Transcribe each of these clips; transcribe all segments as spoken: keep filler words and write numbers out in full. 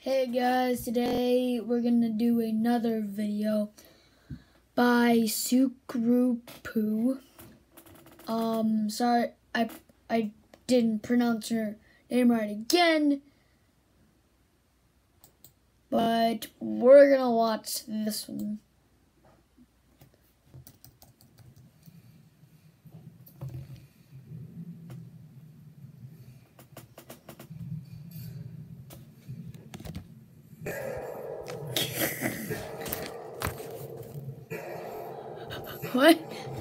Hey guys, today we're gonna do another video by Tisi-Kramer. Um, sorry, I I didn't pronounce her name right again, but we're gonna watch this one. What?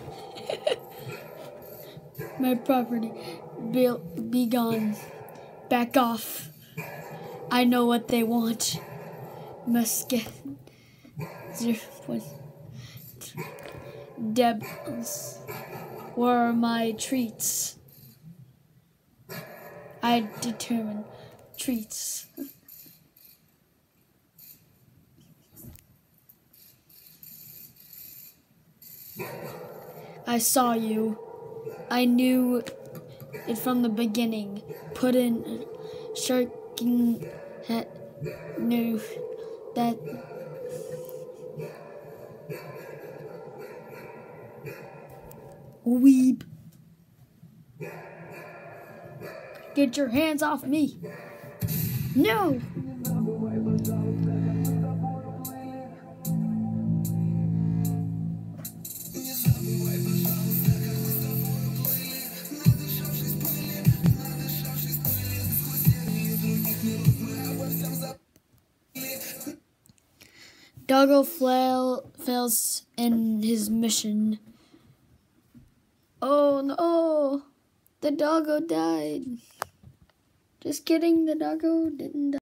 My property. Be, be gone. Back off. I know what they want. Must get. Debs. Where are my treats? I determine treats. I saw you. I knew it from the beginning. Put in sharking hat. Knew that. Weeb. Get your hands off me. No. Doggo flail fails in his mission. Oh no, the doggo died. Just kidding, the doggo didn't die.